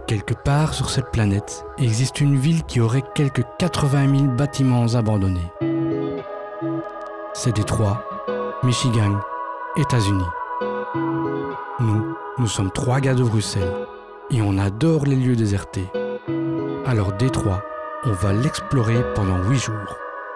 Quelque part sur cette planète existe une ville qui aurait quelques 80 000 bâtiments abandonnés. C'est Détroit, Michigan, États-Unis. Nous sommes 3 gars de Bruxelles et on adore les lieux désertés. Alors Détroit, on va l'explorer pendant 8 jours.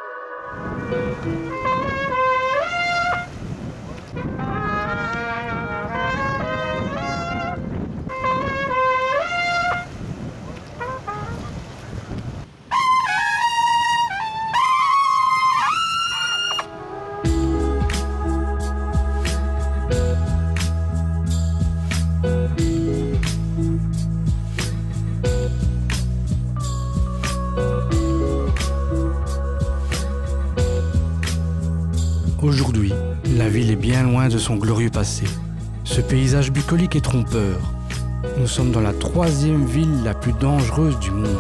Aujourd'hui, la ville est bien loin de son glorieux passé. Ce paysage bucolique est trompeur. Nous sommes dans la 3e ville la plus dangereuse du monde.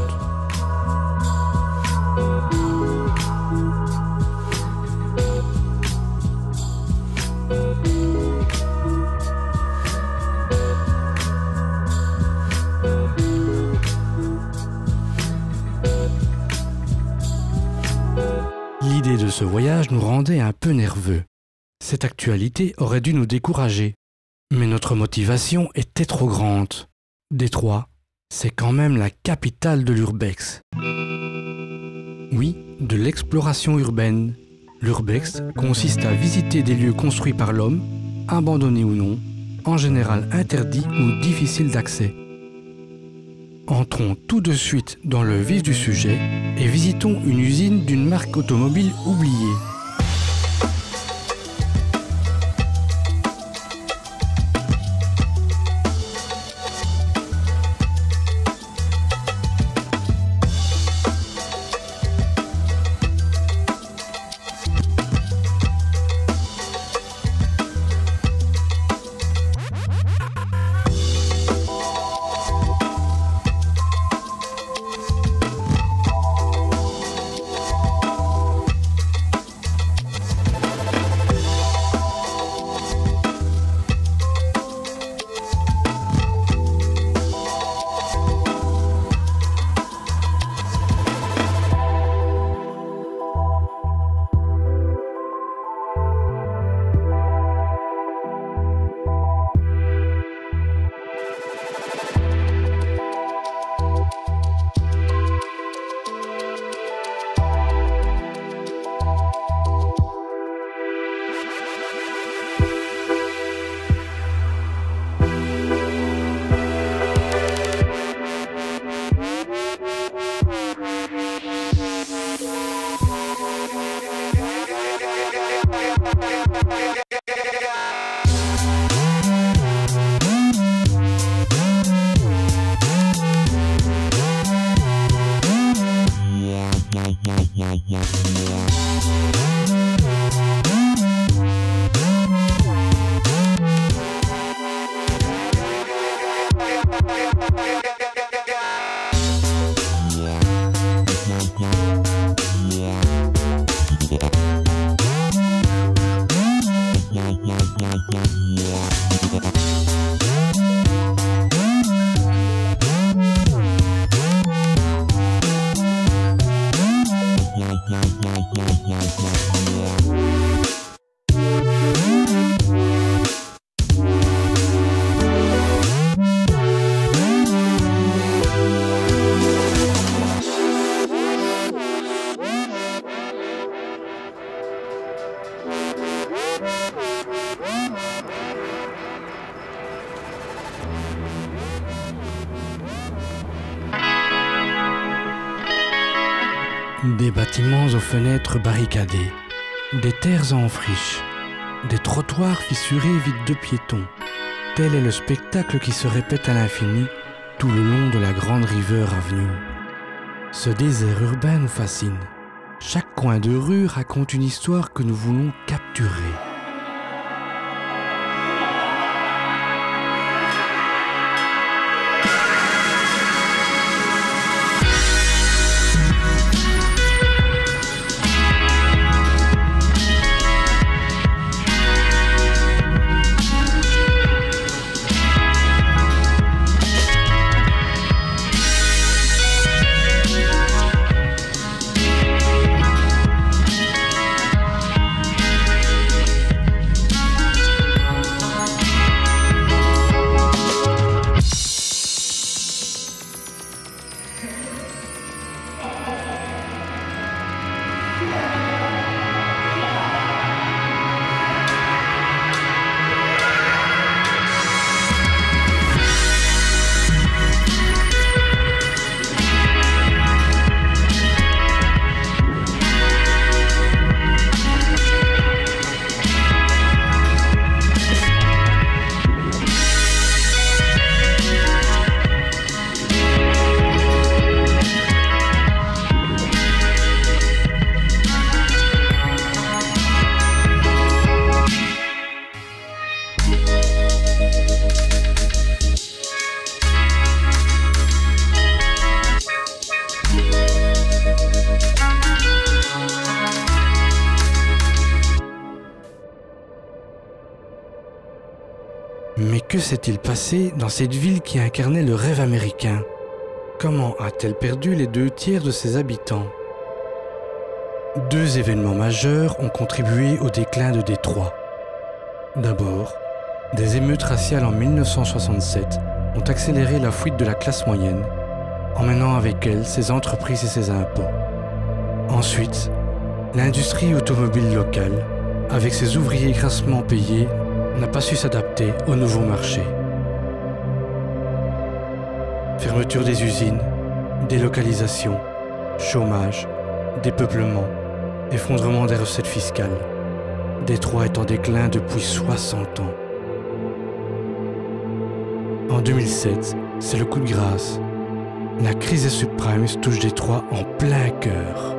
L'idée de ce voyage nous rendait un peu nerveux. Cette actualité aurait dû nous décourager. Mais notre motivation était trop grande. Détroit, c'est quand même la capitale de l'urbex. Oui, de l'exploration urbaine. L'urbex consiste à visiter des lieux construits par l'homme, abandonnés ou non, en général interdits ou difficiles d'accès. Entrons tout de suite dans le vif du sujet et visitons une usine d'une marque automobile oubliée. Des bâtiments aux fenêtres barricadées, des terres en friche, des trottoirs fissurés vides de piétons. Tel est le spectacle qui se répète à l'infini tout le long de la grande River Avenue. Ce désert urbain nous fascine. Chaque coin de rue raconte une histoire que nous voulons capturer. que s'est-il passé dans cette ville qui incarnait le rêve américain? Comment a-t-elle perdu les 2/3 de ses habitants? Deux événements majeurs ont contribué au déclin de Détroit. D'abord, des émeutes raciales en 1967 ont accéléré la fuite de la classe moyenne, emmenant avec elle ses entreprises et ses impôts. Ensuite, l'industrie automobile locale, avec ses ouvriers grassement payés, n'a pas su s'adapter au nouveau marché. Fermeture des usines, délocalisation, chômage, dépeuplement, effondrement des recettes fiscales. Détroit est en déclin depuis 60 ans. En 2007, c'est le coup de grâce. La crise des subprimes touche Détroit en plein cœur.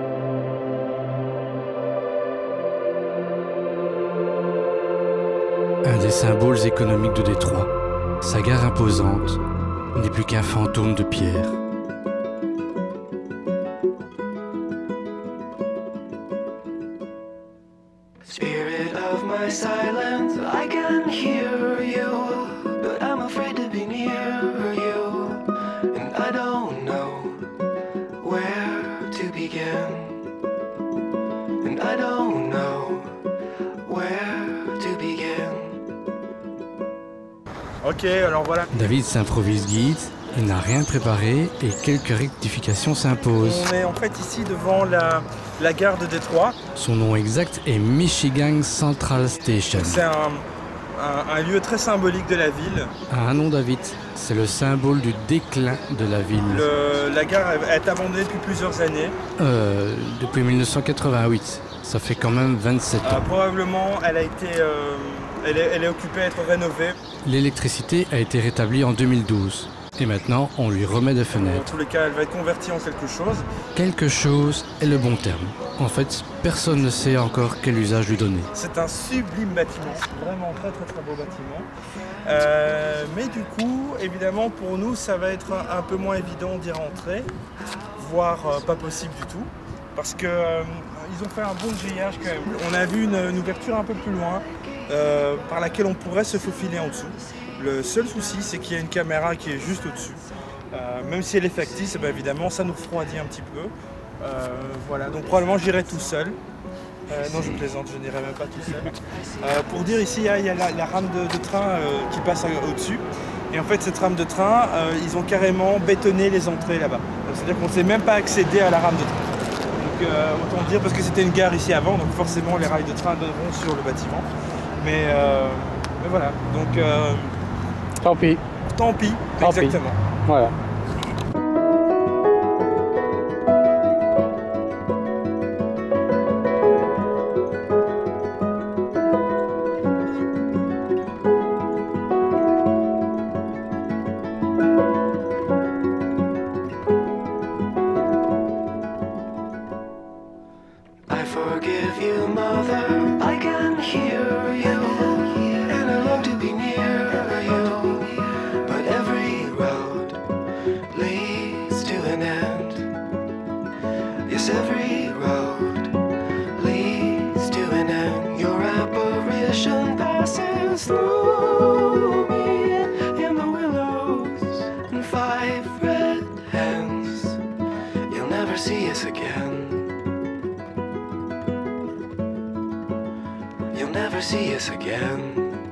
Un des symboles économiques de Détroit, sa gare imposante, n'est plus qu'un fantôme de pierre. Spirit of my silence, I can hear you, but I'm afraid to be near you, and I don't know where to begin, and I don't know where to begin. Ok, alors voilà. David s'improvise guide, il n'a rien préparé et quelques rectifications s'imposent. On est en fait ici devant la gare de Détroit. Son nom exact est Michigan Central Station. C'est un lieu très symbolique de la ville. Ah non David, c'est le symbole du déclin de la ville. La gare est abandonnée depuis plusieurs années. Depuis 1988, ça fait quand même 27 ans. Probablement, elle est occupée à être rénovée. L'électricité a été rétablie en 2012 et maintenant on lui remet des Dans fenêtres. tous les cas, elle va être convertie en quelque chose. Quelque chose est le bon terme. En fait, personne ne sait encore quel usage lui donner. C'est un sublime bâtiment, vraiment très beau bâtiment. Mais du coup, évidemment, pour nous, ça va être un peu moins évident d'y rentrer, voire pas possible du tout, parce que ils ont fait un bon grillage quand même. On a vu une ouverture un peu plus loin, par laquelle on pourrait se faufiler en dessous. Le seul souci, c'est qu'il y a une caméra qui est juste au-dessus. Même si elle est factice, eh bien, évidemment, ça nous refroidit un petit peu. Voilà, donc probablement j'irai tout seul. Non, je plaisante, je n'irai même pas tout seul. Pour dire, ici, il y a la rame de train qui passe au-dessus. Et en fait, cette rame de train, ils ont carrément bétonné les entrées là-bas. C'est-à-dire qu'on ne sait même pas accéder à la rame de train. Donc, autant dire, parce que c'était une gare ici avant, donc forcément, les rails de train donneront sur le bâtiment. Mais voilà, donc... Tant pis. Tant pis, exactement. Voilà. I forgive you, mother, I can hear you, and I long to be near you, but every road leads to an end. Yes, every road leads to an end. Your apparition passes through me in the willows and 5 red hens. You'll never see us again. You'll never see us again.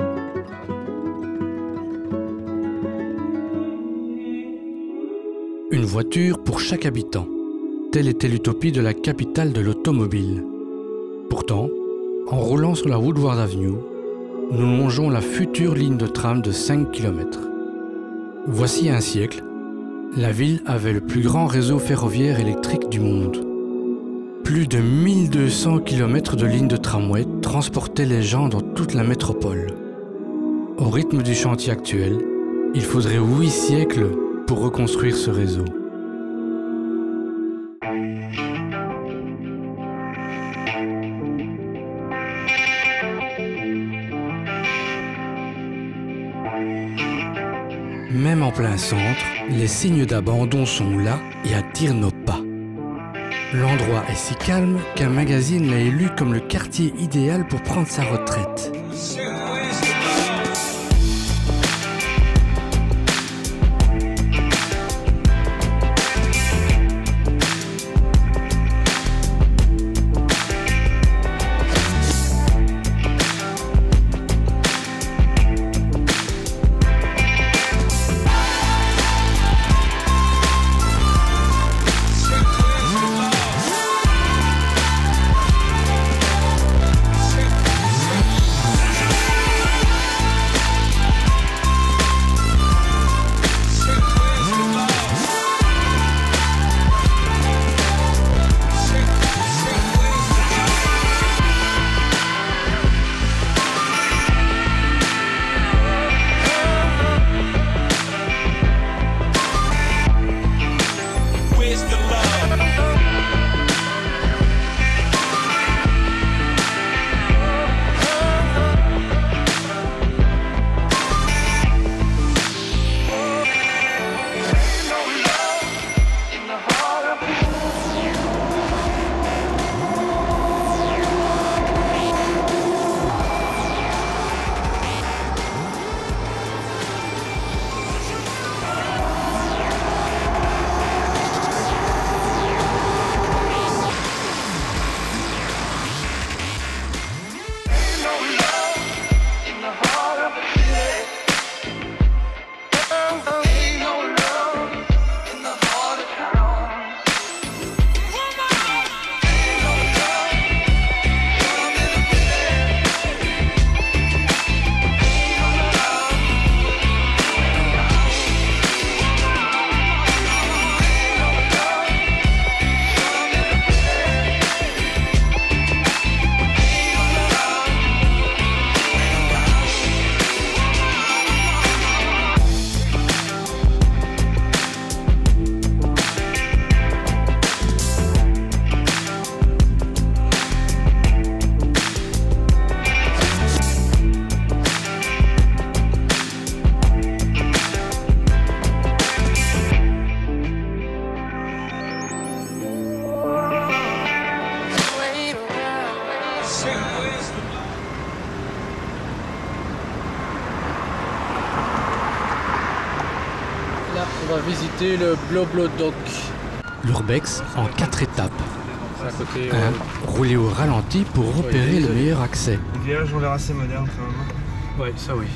Une voiture pour chaque habitant. Telle était l'utopie de la capitale de l'automobile. Pourtant, en roulant sur la Woodward Avenue, nous longeons la future ligne de tram de 5 km. Voici un siècle, la ville avait le plus grand réseau ferroviaire électrique du monde. Plus de 1200 km de lignes de tramway transportaient les gens dans toute la métropole. Au rythme du chantier actuel, il faudrait 8 siècles pour reconstruire ce réseau. Même en plein centre, les signes d'abandon sont là et attirent nos pas. L'endroit est si calme qu'un magazine l'a élu comme le quartier idéal pour prendre sa retraite. On va visiter le Bloblo Dock. L'Urbex en 4 étapes. C'est à côté. 1. Rouler au ralenti pour repérer le meilleur accès. Les grillages ont l'air assez modernes quand même. Ouais, ça oui.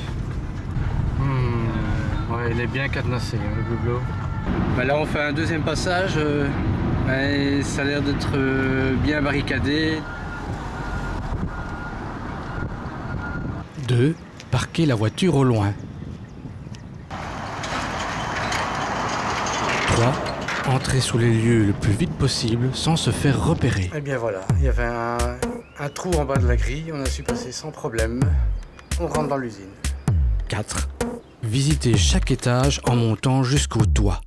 Ouais, il est bien cadenassé, hein, le Bloblo. Bah là, on fait un deuxième passage. Et ça a l'air d'être bien barricadé. 2. Parquer la voiture au loin. 3. Entrer sous les lieux le plus vite possible sans se faire repérer. Et bien voilà, il y avait un trou en bas de la grille, on a su passer sans problème. On rentre dans l'usine. 4. Visiter chaque étage en montant jusqu'au toit.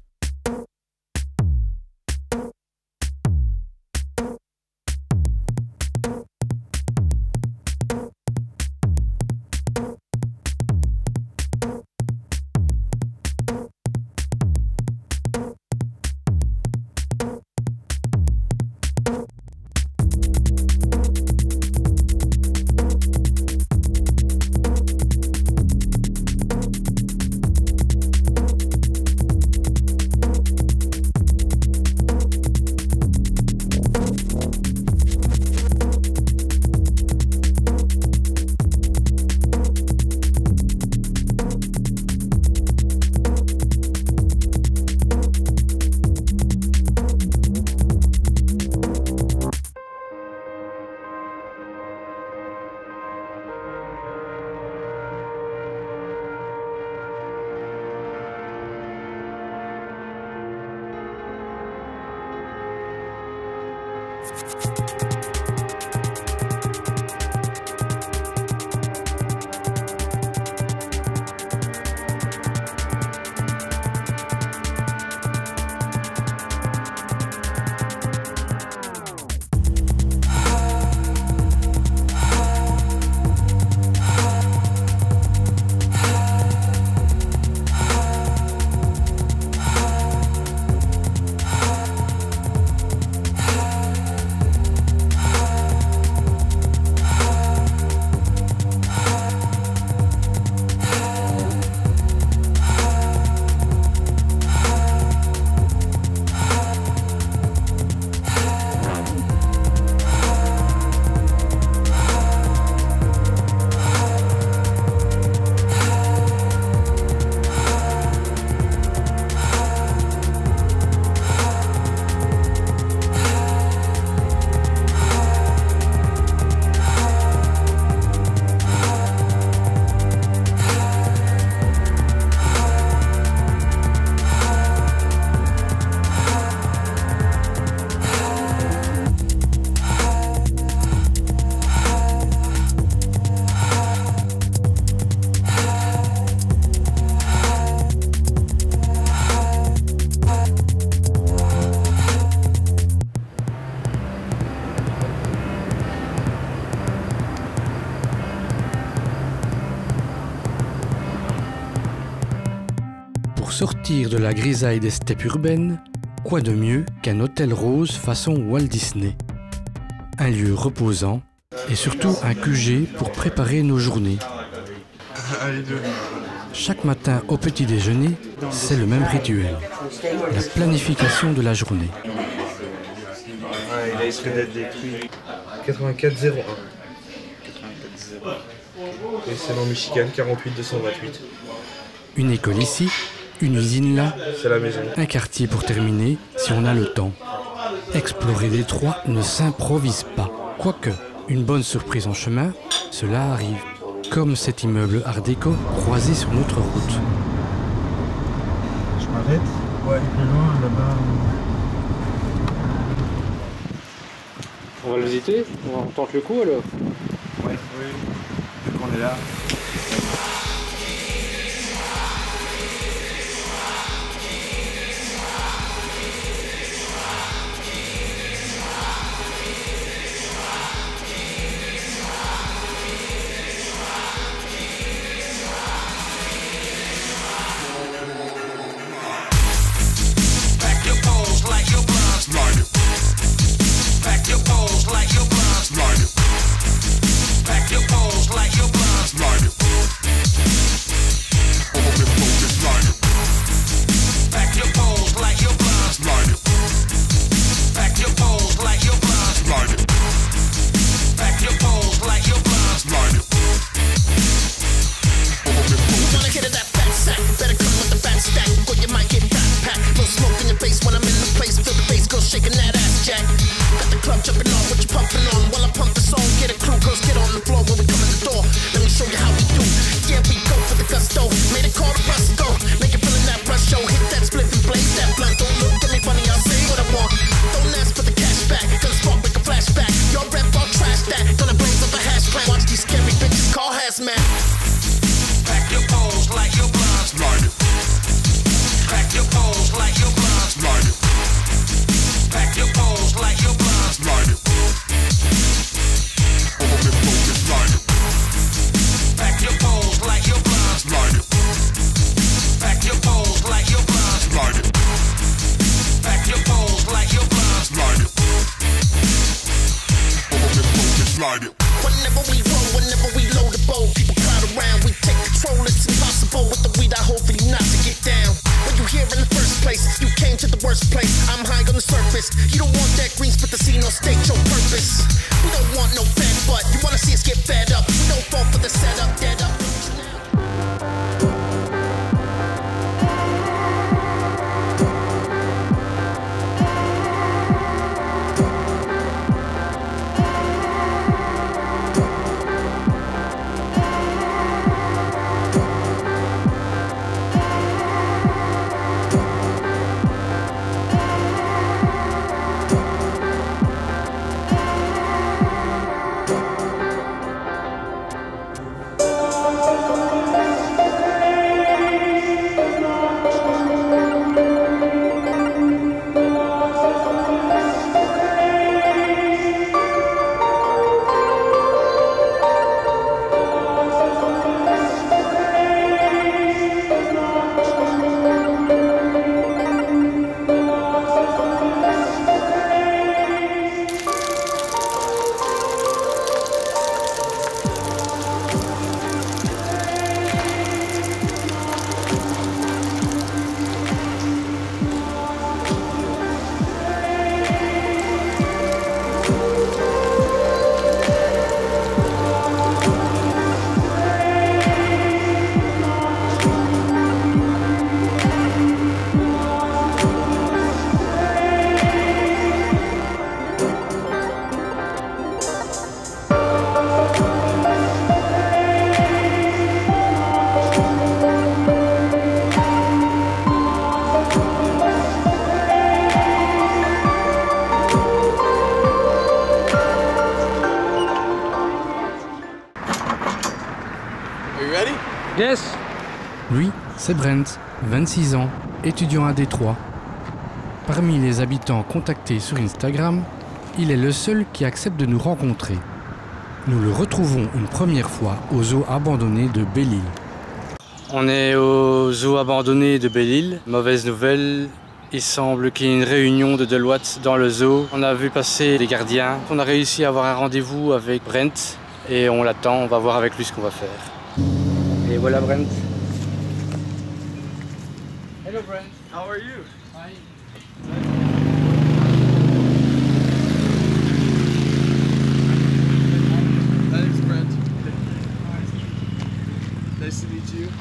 Sortir de la grisaille des steppes urbaines, quoi de mieux qu'un hôtel rose façon Walt Disney. Un lieu reposant et surtout un QG pour préparer nos journées. Chaque matin au petit déjeuner, c'est le même rituel, la planification de la journée. Il risque d'être détruit. 8401. Et c'est dans Michigan, 48228. Une école ici, une usine là, C'est la maison. un quartier pour terminer si on a le temps. Explorer Détroit ne s'improvise pas. Quoique, une bonne surprise en chemin, cela arrive. Comme cet immeuble art déco croisé sur notre route. Je m'arrête. Ouais, plus loin, là-bas. On va le visiter, on tente le coup alors. Ouais, oui. Vu qu'on est là. Pack your poles like your blinds blinded. C'est Brent, 26 ans, étudiant à Détroit. Parmi les habitants contactés sur Instagram, il est le seul qui accepte de nous rencontrer. Nous le retrouvons une première fois au zoo abandonné de Belle-Île. On est au zoo abandonné de Belle-Île. Mauvaise nouvelle, il semble qu'il y ait une réunion de Deloitte dans le zoo. On a vu passer les gardiens. On a réussi à avoir un rendez-vous avec Brent et on l'attend, on va voir avec lui ce qu'on va faire. Et voilà Brent. Hello Brent. How are you? Hi. Thanks, Brent. Nice to meet you.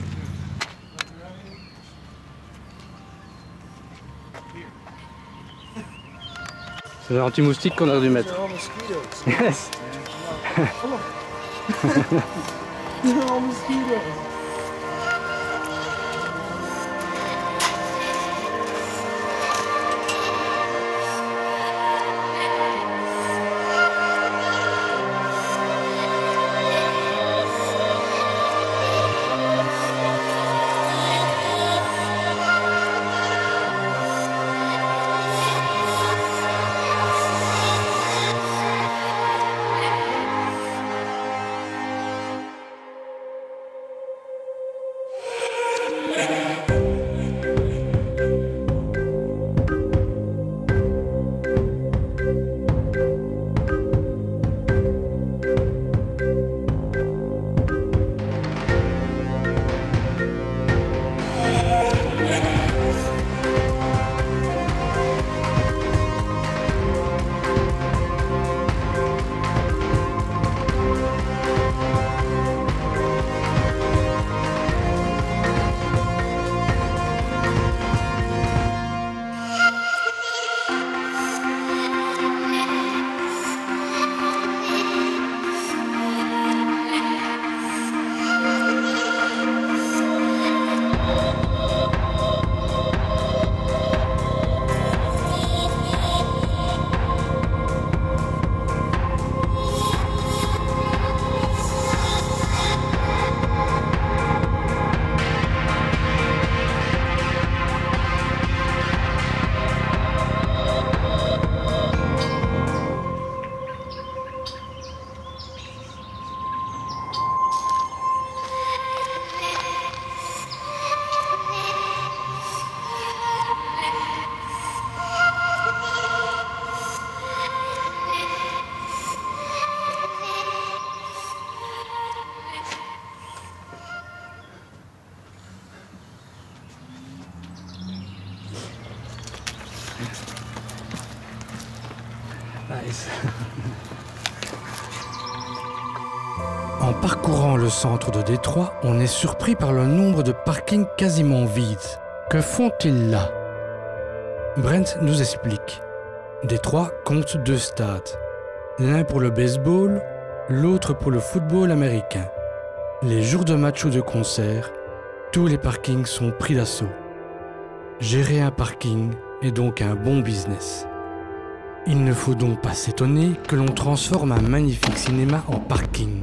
C'est l'anti-moustique qu'on a dû mettre. All mosquitoes. Yes. All mosquitoes. Nice. En parcourant le centre de Détroit, on est surpris par le nombre de parkings quasiment vides. Que font-ils là? Brent nous explique. Détroit compte 2 stades. L'un pour le baseball, l'autre pour le football américain. Les jours de match ou de concert, tous les parkings sont pris d'assaut. Gérer un parking est donc un bon business. Il ne faut donc pas s'étonner que l'on transforme un magnifique cinéma en parking.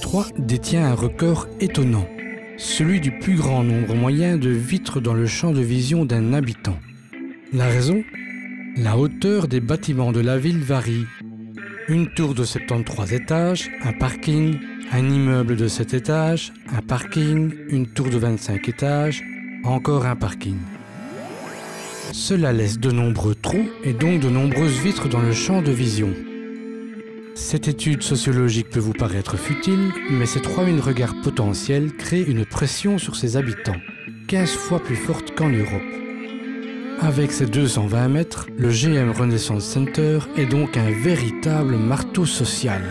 Détroit détient un record étonnant, celui du plus grand nombre moyen de vitres dans le champ de vision d'un habitant. La raison ? La hauteur des bâtiments de la ville varie. Une tour de 73 étages, un parking, un immeuble de 7 étages, un parking, une tour de 25 étages, encore un parking. Cela laisse de nombreux trous et donc de nombreuses vitres dans le champ de vision. Cette étude sociologique peut vous paraître futile, mais ces 3000 regards potentiels créent une pression sur ses habitants, 15 fois plus forte qu'en Europe. Avec ses 220 mètres, le GM Renaissance Center est donc un véritable marteau social.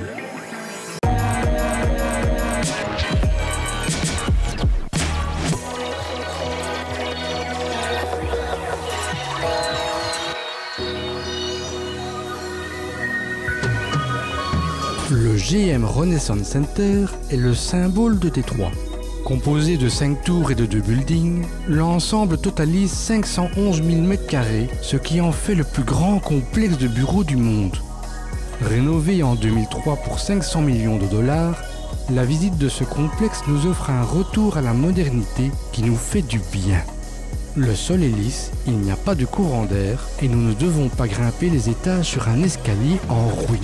Le GM Renaissance Center est le symbole de Détroit. Composé de 5 tours et de 2 buildings, l'ensemble totalise 511 000 m², ce qui en fait le plus grand complexe de bureaux du monde. Rénové en 2003 pour 500 millions de dollars, la visite de ce complexe nous offre un retour à la modernité qui nous fait du bien. Le sol est lisse, il n'y a pas de courant d'air et nous ne devons pas grimper les étages sur un escalier en ruine.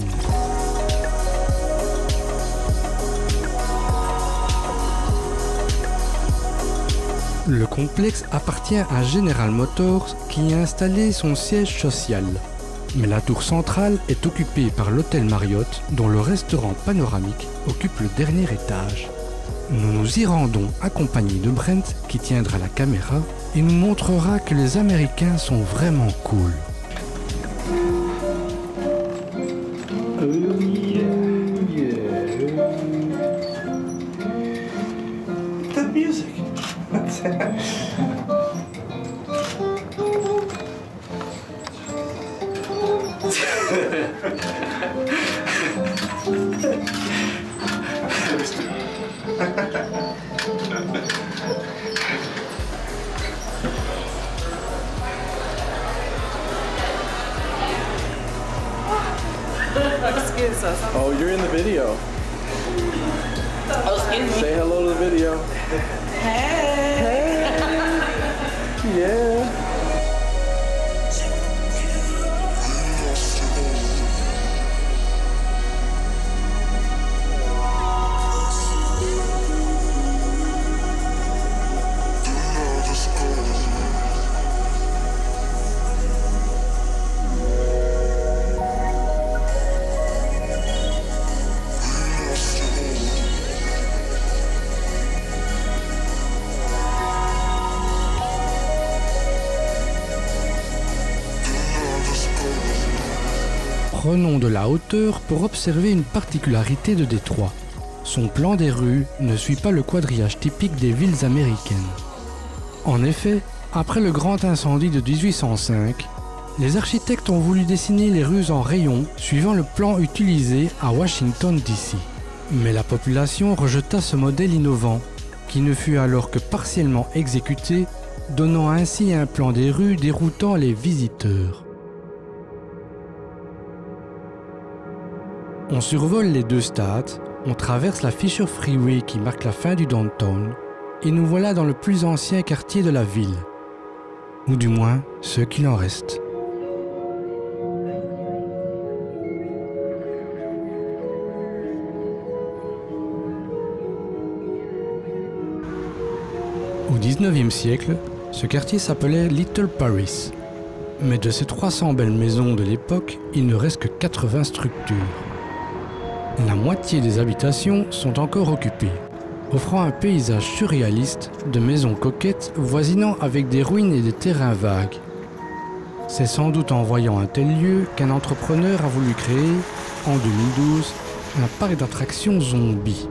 Le complexe appartient à General Motors qui y a installé son siège social. Mais la tour centrale est occupée par l'hôtel Marriott dont le restaurant panoramique occupe le dernier étage. Nous nous y rendons accompagnés de Brent qui tiendra la caméra et nous montrera que les Américains sont vraiment cool. That music. Excuse us. Oh, you're in the video. Oh, excuse me. Say hello to the video. Hey. Yeah. Prenons de la hauteur pour observer une particularité de Détroit. Son plan des rues ne suit pas le quadrillage typique des villes américaines. En effet, après le grand incendie de 1805, les architectes ont voulu dessiner les rues en rayons suivant le plan utilisé à Washington DC. Mais la population rejeta ce modèle innovant, qui ne fut alors que partiellement exécuté, donnant ainsi un plan des rues déroutant les visiteurs. On survole les deux stades, on traverse la Fisher Freeway qui marque la fin du downtown, et nous voilà dans le plus ancien quartier de la ville. Ou du moins, ce qu'il en reste. Au XIXe siècle, ce quartier s'appelait Little Paris. Mais de ces 300 belles maisons de l'époque, il ne reste que 80 structures. La moitié des habitations sont encore occupées, offrant un paysage surréaliste de maisons coquettes voisinant avec des ruines et des terrains vagues. C'est sans doute en voyant un tel lieu qu'un entrepreneur a voulu créer, en 2012, un parc d'attractions zombies.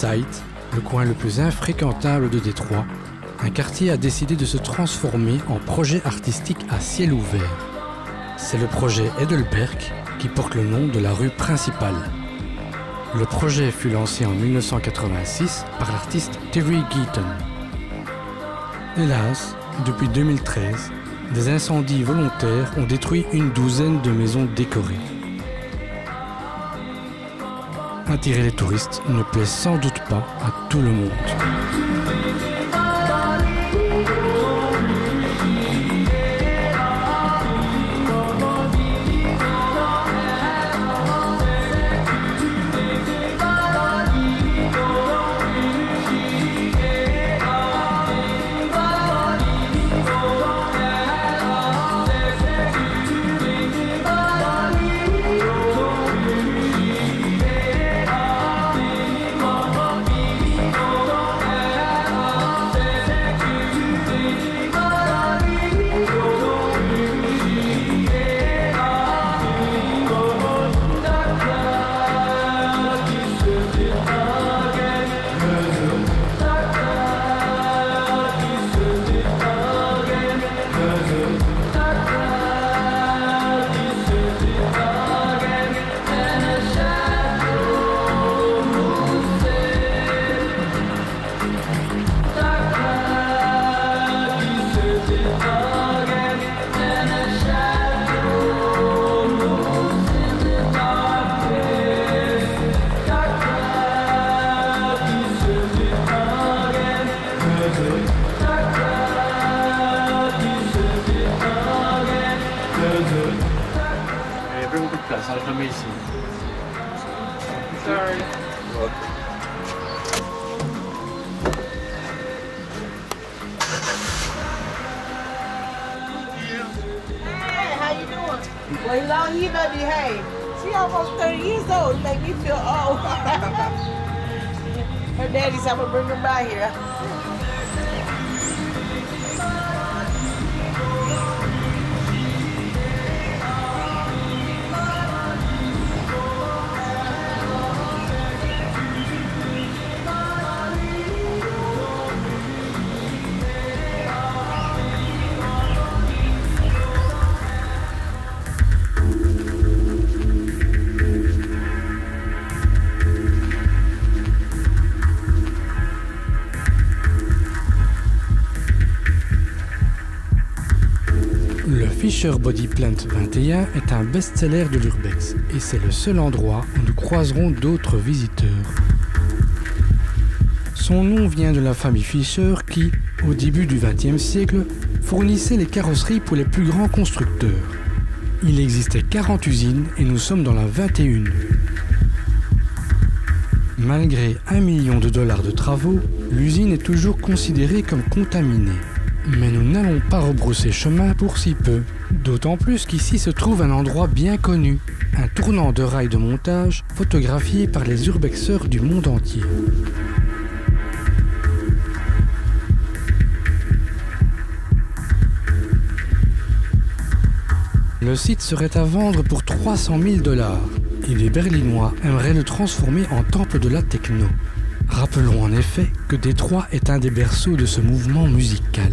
Westside, le coin le plus infréquentable de Détroit, un quartier a décidé de se transformer en projet artistique à ciel ouvert. C'est le projet Heidelberg qui porte le nom de la rue principale. Le projet fut lancé en 1986 par l'artiste Terry Geaton. Hélas, depuis 2013, des incendies volontaires ont détruit une douzaine de maisons décorées. Attirer les touristes ne plaît sans doute pas à tout le monde. Il y a pas beaucoup de place, hein, je le mets ici. Sorry. Hey, how you doing? Well, long you better behave. She almost 30 years old. You make me feel old. Her daddy said I'm gonna bring her by here. Le Fisher Body Plant 21 est un best-seller de l'Urbex et c'est le seul endroit où nous croiserons d'autres visiteurs. Son nom vient de la famille Fisher qui, au début du XXe siècle, fournissait les carrosseries pour les plus grands constructeurs. Il existait 40 usines et nous sommes dans la 21e. Malgré $1 million de travaux, l'usine est toujours considérée comme contaminée. Mais nous n'allons pas rebrousser chemin pour si peu, d'autant plus qu'ici se trouve un endroit bien connu, un tournant de rails de montage photographié par les urbexeurs du monde entier. Le site serait à vendre pour $300 000 et les Berlinois aimeraient le transformer en temple de la techno. Rappelons en effet que Détroit est un des berceaux de ce mouvement musical.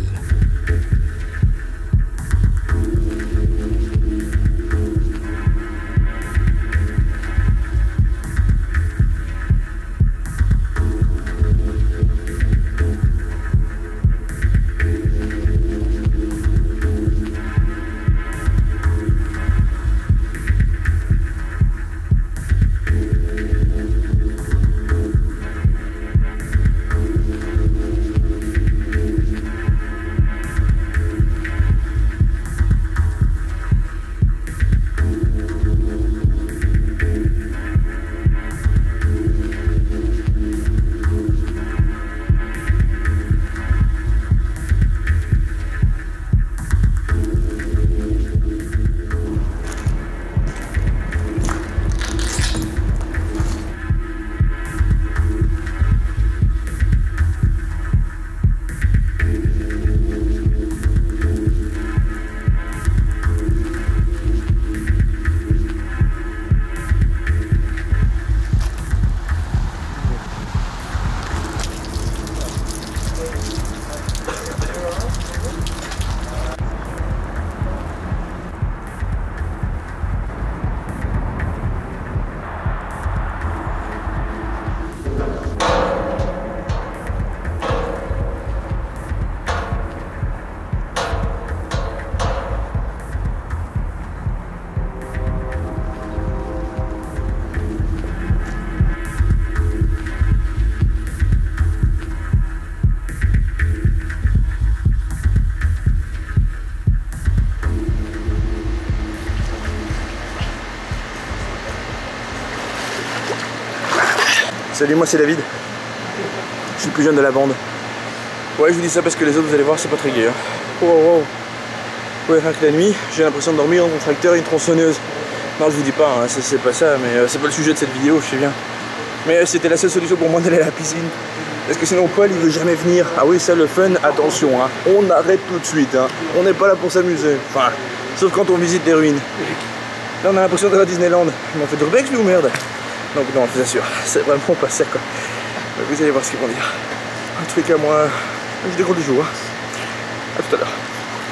Salut, moi c'est David. Je suis le plus jeune de la bande. Ouais, je vous dis ça parce que les autres, vous allez voir, c'est pas très gai. Hein. Oh, wow. Ouais, rien que la nuit, j'ai l'impression de dormir dans mon tracteur et une tronçonneuse. Non, je vous dis pas, hein, c'est pas ça, mais c'est pas le sujet de cette vidéo, je sais bien. Mais c'était la seule solution pour moi d'aller à la piscine. Parce que sinon Paul il veut jamais venir. Ah oui, ça le fun, attention, hein. On arrête tout de suite. Hein. On n'est pas là pour s'amuser. Enfin, sauf quand on visite des ruines. Là on a l'impression d'être à Disneyland. Mais on fait d'urbex lui ou merde? Donc non, je vous assure, c'est vraiment pas ça quoi. Mais vous allez voir ce qu'ils vont dire. En tout cas moi, je décolle du jour. Hein. À tout à l'heure.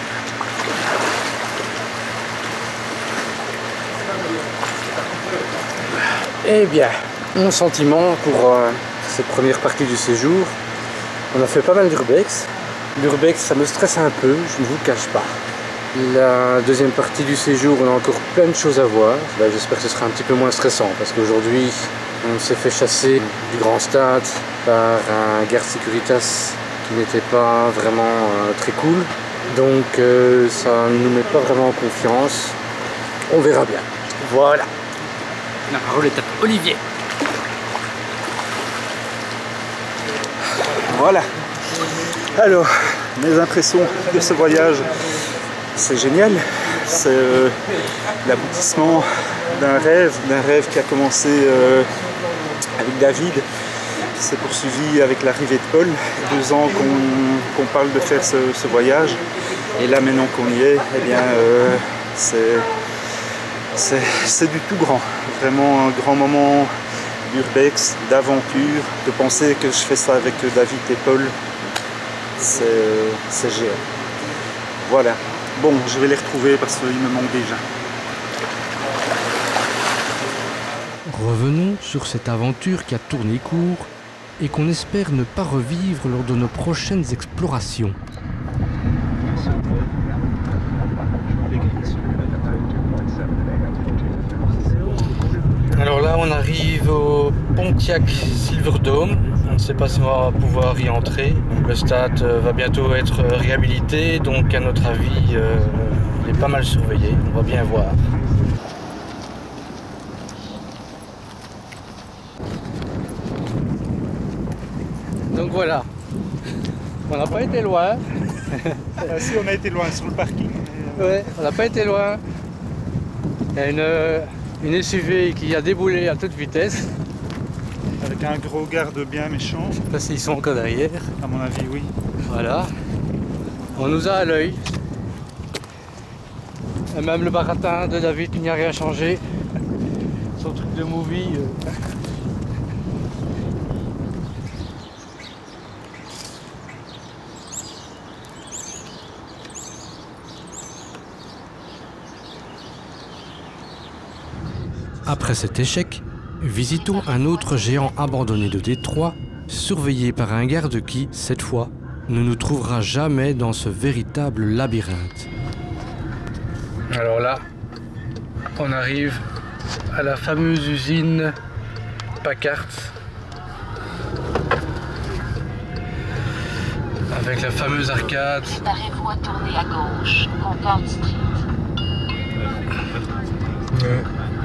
Eh bien, mon sentiment pour cette première partie du séjour, on a fait pas mal d'urbex. L'urbex, ça me stresse un peu, je ne vous le cache pas. La deuxième partie du séjour, on a encore plein de choses à voir. J'espère que ce sera un petit peu moins stressant parce qu'aujourd'hui, on s'est fait chasser du grand stade par un garde Securitas qui n'était pas vraiment très cool. Donc ça ne nous met pas vraiment en confiance. On verra bien. Voilà. La parole est à Olivier. Voilà. Alors, mes impressions de ce voyage, c'est génial. C'est l'aboutissement d'un rêve qui a commencé avec David, qui s'est poursuivi avec l'arrivée de Paul. 2 ans qu'on parle de faire ce voyage. Et là, maintenant qu'on y est, eh bien, c'est du tout grand. Vraiment un grand moment d'urbex, d'aventure, de penser que je fais ça avec David et Paul, c'est géant. Voilà. Bon, je vais les retrouver parce qu'ils me manquent déjà. Revenons sur cette aventure qui a tourné court et qu'on espère ne pas revivre lors de nos prochaines explorations. Alors là, on arrive au Pontiac Silverdome. On ne sait pas si on va pouvoir y entrer. Le stade va bientôt être réhabilité, donc à notre avis, il est pas mal surveillé. On va bien voir. Donc voilà, on n'a pas été loin. Si, on a été loin sur le parking. Ouais, on n'a pas été loin. Il y a une SUV qui a déboulé à toute vitesse. Avec un gros garde bien méchant. Je sais pas s'ils sont encore derrière. À mon avis, oui. Voilà. On nous a à l'œil. Et même le baratin de David, il n'y a rien changé. Son truc de movie. Après cet échec, visitons un autre géant abandonné de Détroit, surveillé par un garde qui, cette fois, ne nous trouvera jamais dans ce véritable labyrinthe. Alors là, on arrive à la fameuse usine Packard. Avec la fameuse arcade. Préparez-vous à tourner à gauche, Concorde Street. Ouais.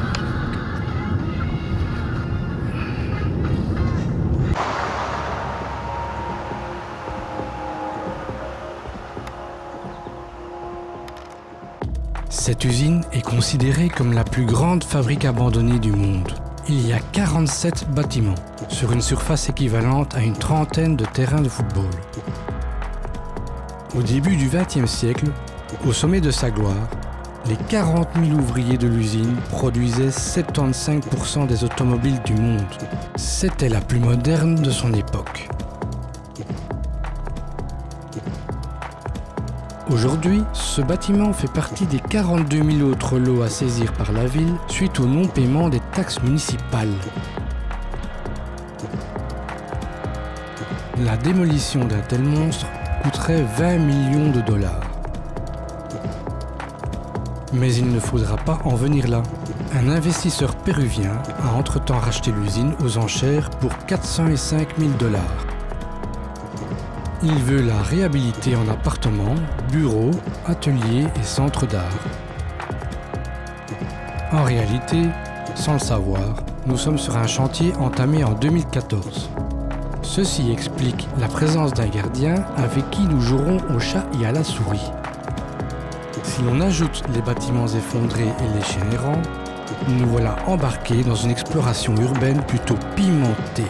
Cette usine est considérée comme la plus grande fabrique abandonnée du monde. Il y a 47 bâtiments, sur une surface équivalente à une trentaine de terrains de football. Au début du XXe siècle, au sommet de sa gloire, les 40 000 ouvriers de l'usine produisaient 75% des automobiles du monde. C'était la plus moderne de son époque. Aujourd'hui, ce bâtiment fait partie des 42 000 autres lots à saisir par la ville suite au non-paiement des taxes municipales. La démolition d'un tel monstre coûterait 20 millions de dollars. Mais il ne faudra pas en venir là. Un investisseur péruvien a entre-temps racheté l'usine aux enchères pour 405 000 dollars. Il veut la réhabiliter en appartements, bureaux, ateliers et centres d'art. En réalité, sans le savoir, nous sommes sur un chantier entamé en 2014. Ceci explique la présence d'un gardien avec qui nous jouerons au chat et à la souris. Si l'on ajoute les bâtiments effondrés et les chiens errants, nous voilà embarqués dans une exploration urbaine plutôt pimentée.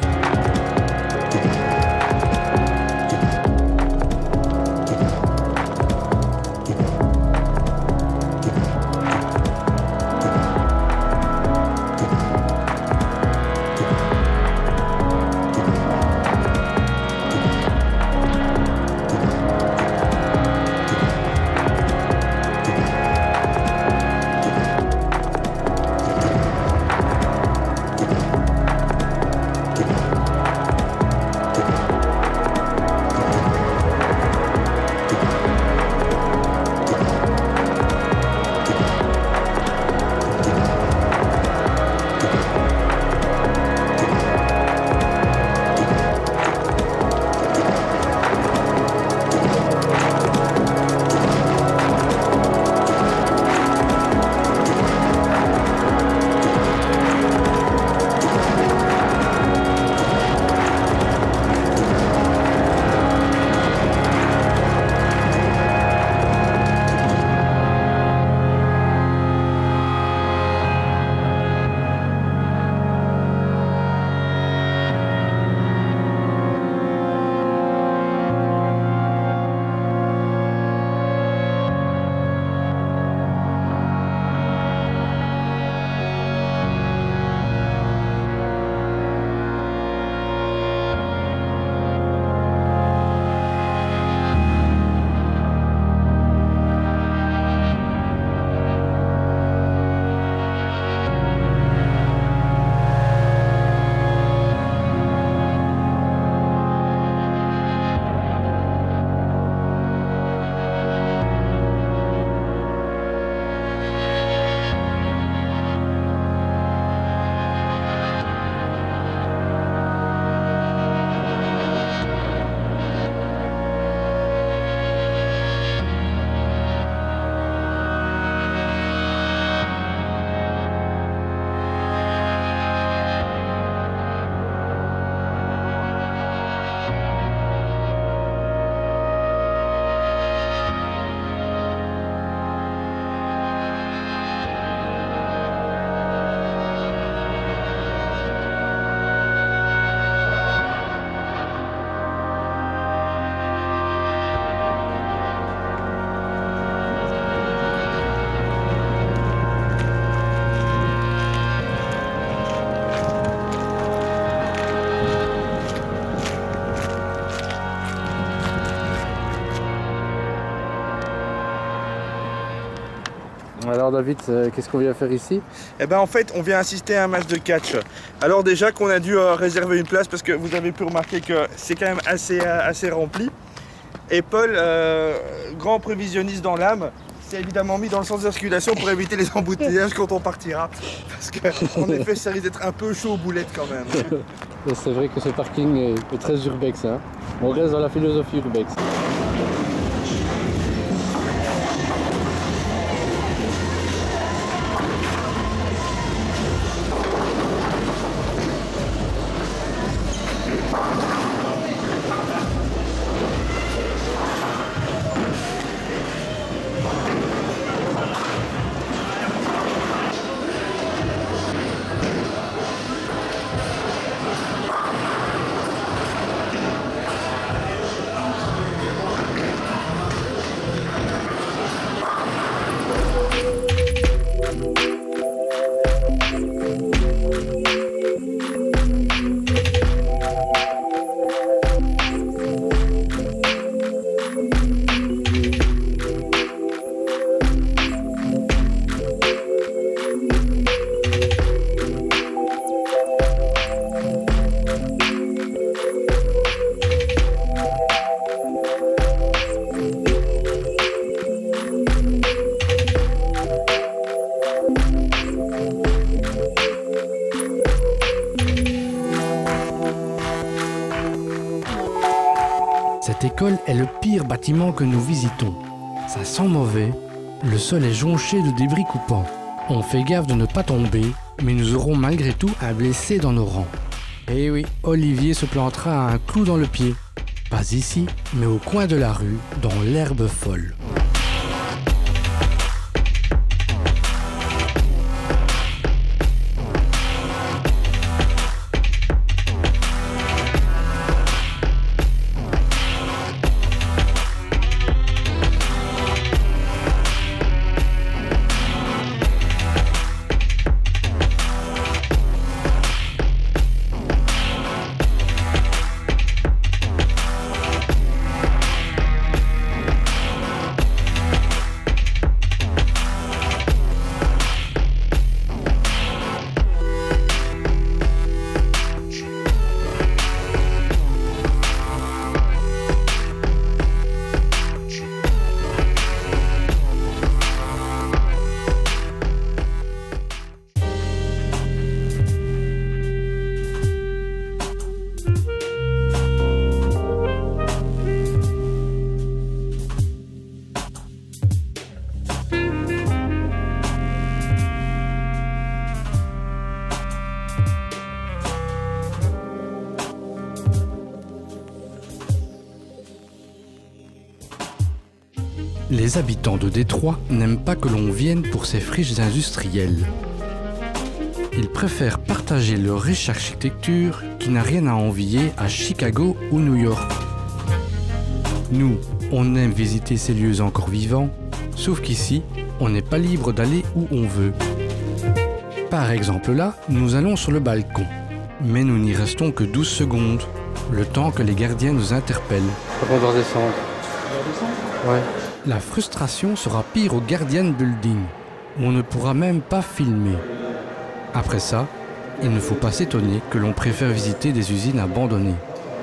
Alors David, qu'est-ce qu'on vient faire ici? Eh ben en fait, on vient assister à un match de catch. Alors déjà qu'on a dû réserver une place parce que vous avez pu remarquer que c'est quand même assez rempli. Et Paul, grand prévisionniste dans l'âme, s'est évidemment mis dans le sens de circulation pour éviter les embouteillages quand on partira. Parce qu'en effet, ça risque d'être un peu chaud aux boulettes quand même. C'est vrai que ce parking est très urbex. Hein. On reste dans la philosophie urbex. Cette école est le pire bâtiment que nous visitons. Ça sent mauvais, le sol est jonché de débris coupants. On fait gaffe de ne pas tomber mais nous aurons malgré tout un blessé dans nos rangs. Eh oui, Olivier se plantera un clou dans le pied. Pas ici, mais au coin de la rue, dans l'herbe folle. Les habitants de Détroit n'aiment pas que l'on vienne pour ces friches industrielles. Ils préfèrent partager leur riche architecture qui n'a rien à envier à Chicago ou New York. Nous, on aime visiter ces lieux encore vivants, sauf qu'ici, on n'est pas libre d'aller où on veut. Par exemple là, nous allons sur le balcon, mais nous n'y restons que 12 secondes, le temps que les gardiens nous interpellent. On doit redescendre. Ouais. La frustration sera pire au Guardian Building, où on ne pourra même pas filmer. Après ça, il ne faut pas s'étonner que l'on préfère visiter des usines abandonnées.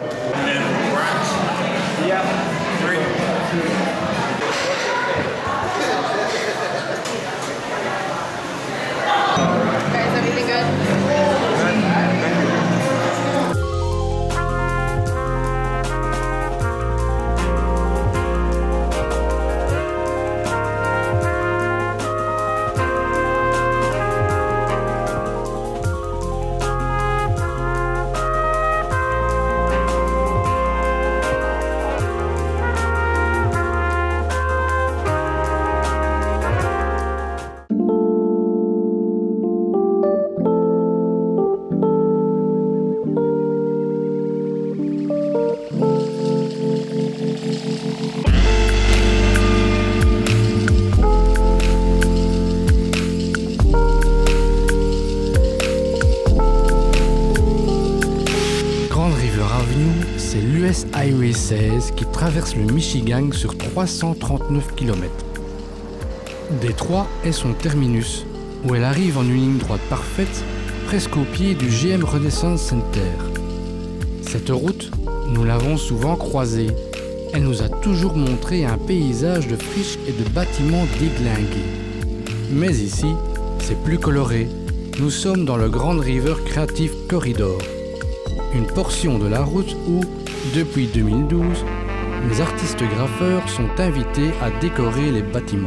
C'est l'US Highway 16 qui traverse le Michigan sur 339 km. Détroit est son terminus, où elle arrive en une ligne droite parfaite, presque au pied du GM Renaissance Center. Cette route, nous l'avons souvent croisée. Elle nous a toujours montré un paysage de friches et de bâtiments déglingués. Mais ici, c'est plus coloré. Nous sommes dans le Grand River Creative Corridor, une portion de la route où, depuis 2012, les artistes graffeurs sont invités à décorer les bâtiments.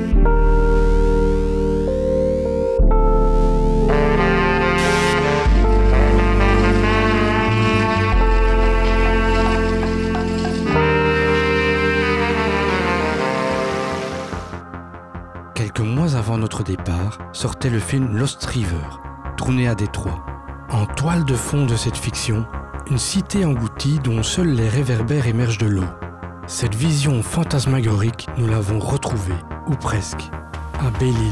Quelques mois avant notre départ, sortait le film Lost River, tourné à Détroit. En toile de fond de cette fiction, une cité engloutie dont seuls les réverbères émergent de l'eau. Cette vision fantasmagorique, nous l'avons retrouvée, ou presque, à Belle-Île.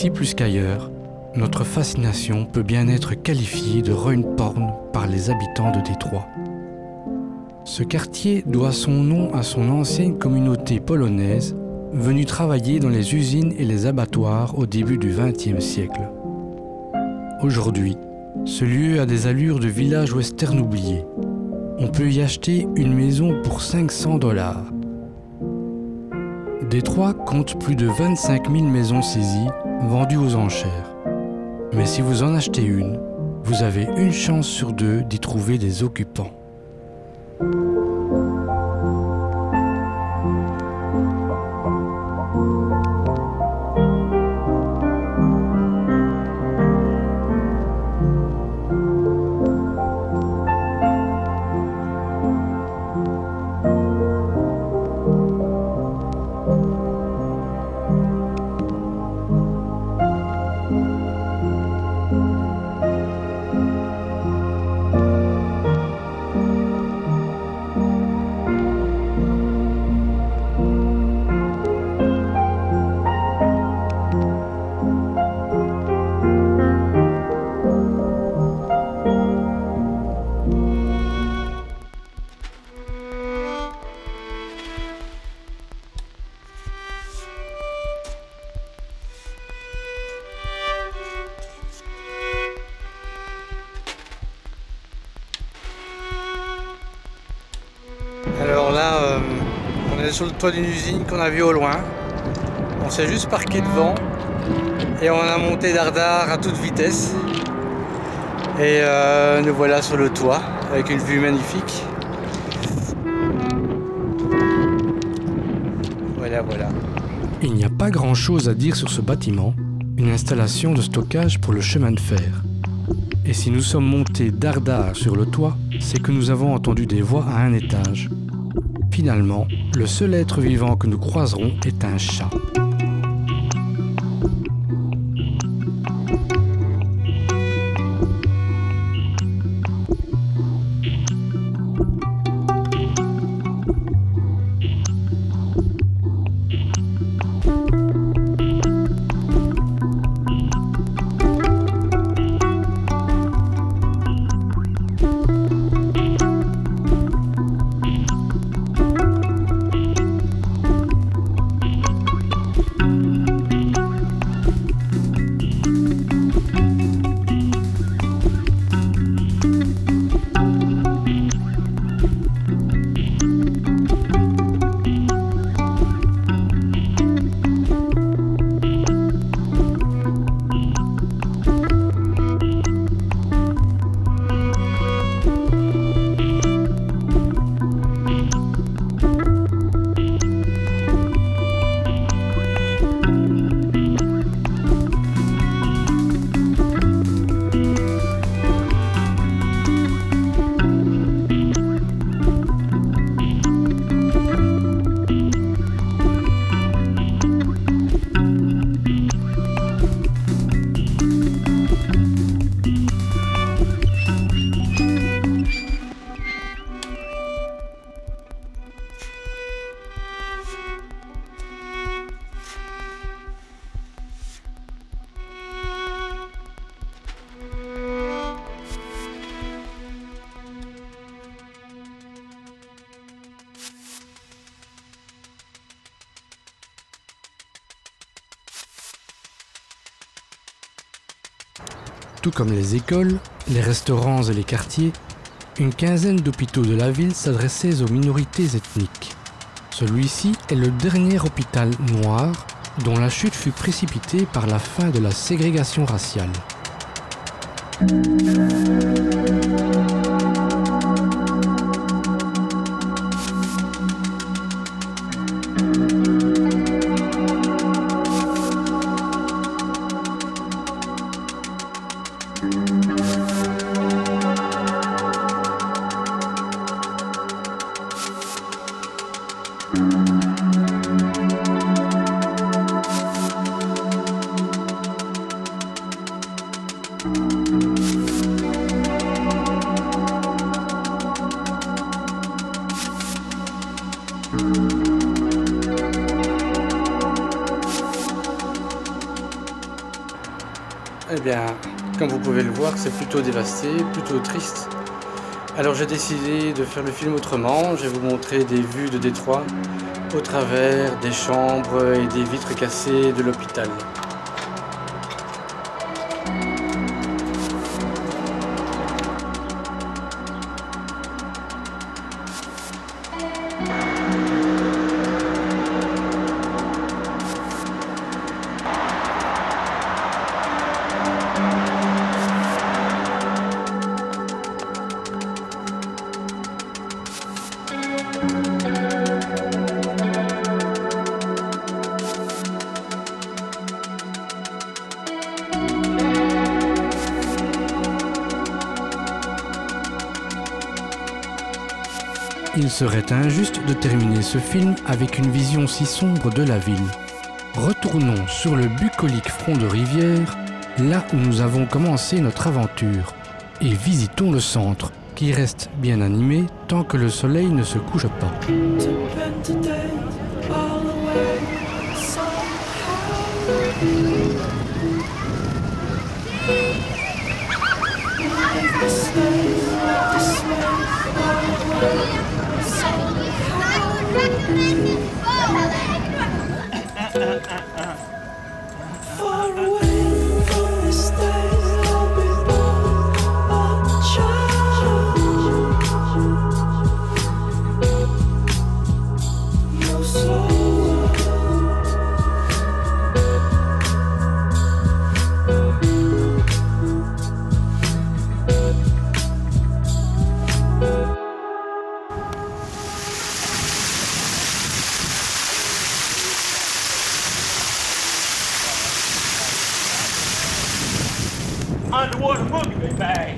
Ici plus qu'ailleurs, notre fascination peut bien être qualifiée de Run Porn par les habitants de Détroit. Ce quartier doit son nom à son ancienne communauté polonaise venue travailler dans les usines et les abattoirs au début du XXe siècle. Aujourd'hui, ce lieu a des allures de village western oublié. On peut y acheter une maison pour 500 $. Détroit compte plus de 25 000 maisons saisies vendues aux enchères. Mais si vous en achetez une, vous avez une chance sur deux d'y trouver des occupants. Alors là, on est sur le toit d'une usine qu'on a vue au loin. On s'est juste parqué devant et on a monté dardard à toute vitesse. Et nous voilà sur le toit avec une vue magnifique. Voilà, voilà. Il n'y a pas grand-chose à dire sur ce bâtiment, une installation de stockage pour le chemin de fer. Et si nous sommes montés dardard sur le toit, c'est que nous avons entendu des voix à un étage. Finalement, le seul être vivant que nous croiserons est un chat. Tout comme les écoles, les restaurants et les quartiers, une quinzaine d'hôpitaux de la ville s'adressaient aux minorités ethniques. Celui-ci est le dernier hôpital noir dont la chute fut précipitée par la fin de la ségrégation raciale. Eh bien, comme vous pouvez le voir, c'est plutôt dévasté, plutôt triste. Alors j'ai décidé de faire le film autrement. Je vais vous montrer des vues de Détroit au travers des chambres et des vitres cassées de l'hôpital. Il serait injuste de terminer ce film avec une vision si sombre de la ville. Retournons sur le bucolique front de rivière, là où nous avons commencé notre aventure, et visitons le centre, qui reste bien animé tant que le soleil ne se couche pas. Underwater boogie, baby.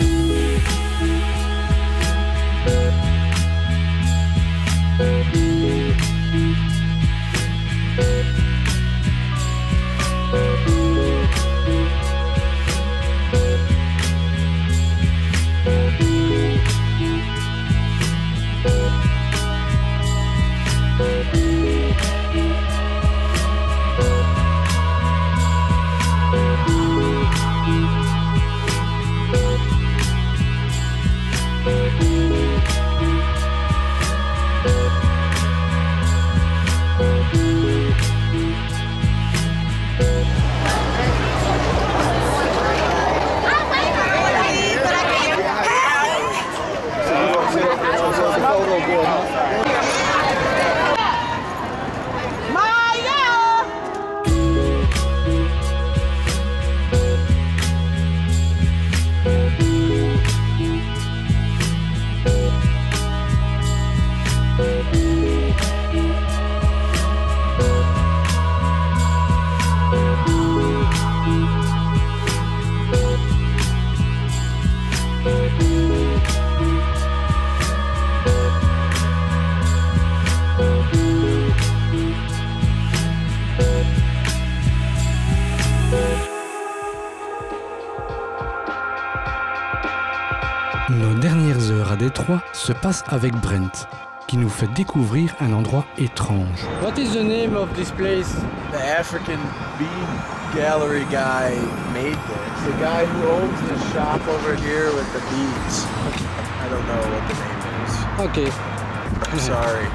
Nos dernières heures à Détroit se passent avec Brent, qui nous fait découvrir un endroit étrange. What is the name of this place? The African bead gallery guy made this. The guy who owns the shop over here with the beads. I don't know what the name is. Okay. I'm sorry.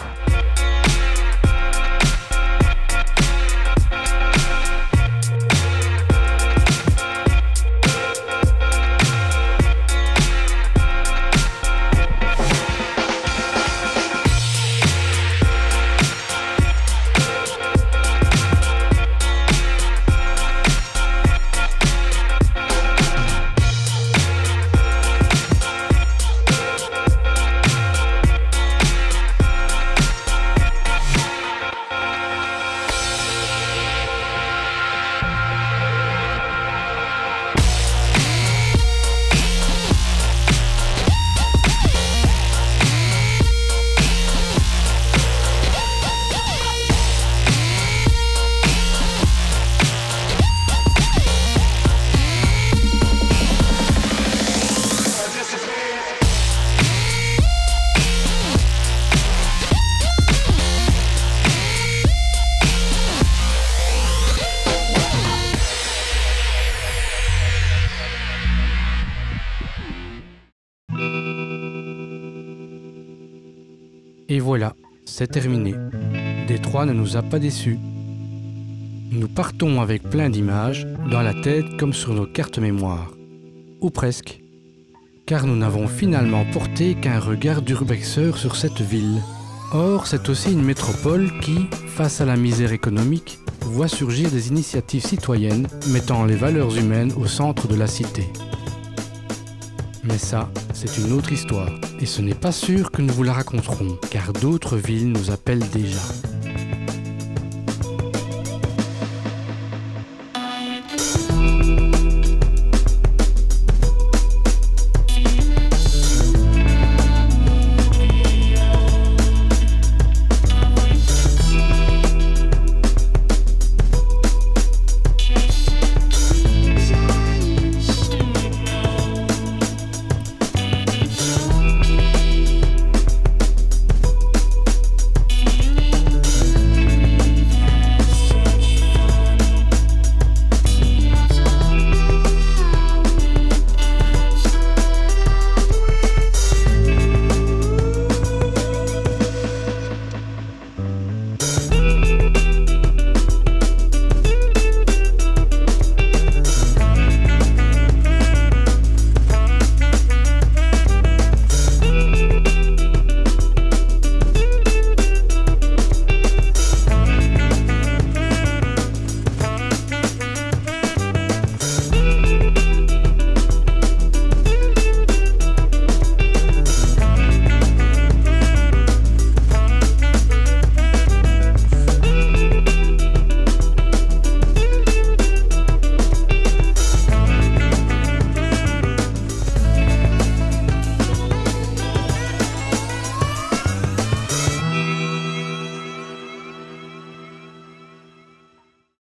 Et voilà, c'est terminé. Détroit ne nous a pas déçus. Nous partons avec plein d'images, dans la tête comme sur nos cartes mémoire. Ou presque. Car nous n'avons finalement porté qu'un regard d'urbexeur sur cette ville. Or, c'est aussi une métropole qui, face à la misère économique, voit surgir des initiatives citoyennes mettant les valeurs humaines au centre de la cité. Mais ça, c'est une autre histoire. Et ce n'est pas sûr que nous vous la raconterons, car d'autres villes nous appellent déjà.